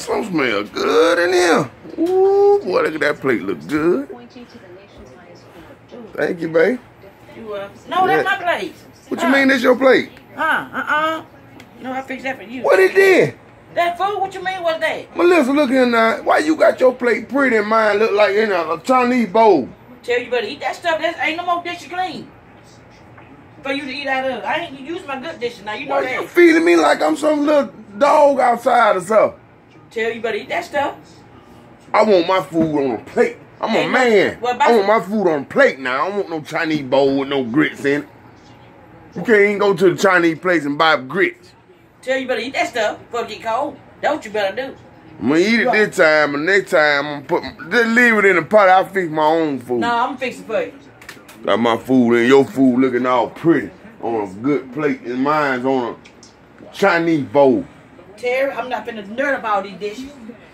some smell good in here. Ooh, boy, look at that plate. Look good. Thank you, babe. You no, that's my plate. What you mean this your plate? No, I fixed that for you. What it did? That food? What you mean? What's that? Melissa, look here now. Why you got your plate pretty and mine look like in a Chinese bowl? Tell you better eat that stuff. That ain't no more dishes clean for you to eat out of. I ain't use my good dishes now. You know Why that. you feeding me like I'm some little dog outside or something? Tell you better eat that stuff. I want my food on a plate. I'm a man. I want my food on a plate now. I don't want no Chinese bowl with no grits in it. You can't even go to the Chinese place and buy grits. Tell you better eat that stuff before it get cold. That's what you better do. I'm gonna eat it this time, and next time I'm gonna just leave it in the pot. I'll fix my own food. No, I'm fixing for you. Got my food and your food looking all pretty on a good plate, and mine's on a Chinese bowl. Terry, I'm not finna nerd about these dishes.